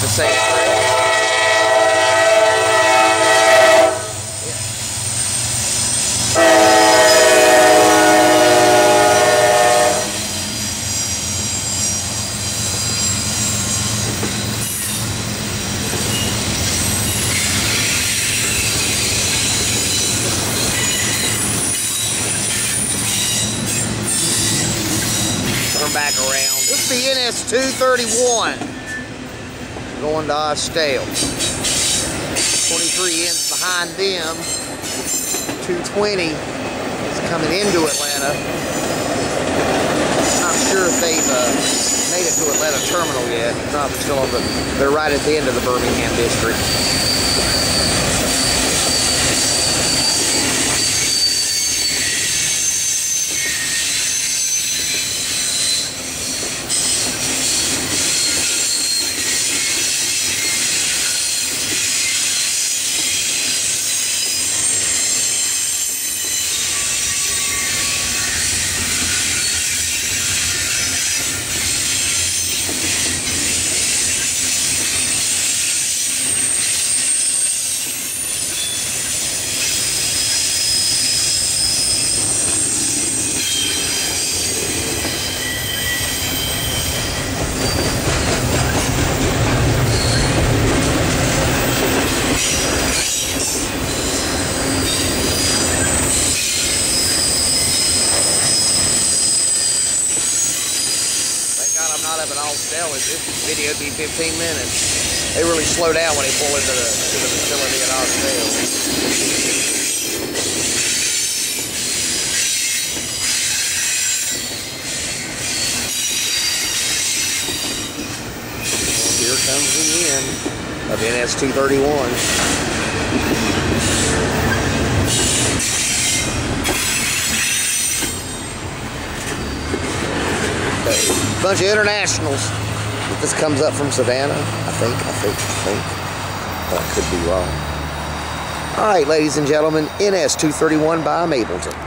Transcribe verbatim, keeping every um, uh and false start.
the same thread. Back around. This is the N S two thirty-one going to Austell. twenty-three ends behind them. two twenty is coming into Atlanta. Not sure if they've uh, made it to Atlanta Terminal yet. No, they're still on the. They're right at the end of the Birmingham district. But Austell, this video would be fifteen minutes. They really slow down when they pull into the, to the facility at Austell. Well, here comes the end of N S two thirty-one. Bunch of internationals. This comes up from Savannah, I think, I think, I think. But I could be wrong. All right, ladies and gentlemen, N S two thirty-one by Mableton.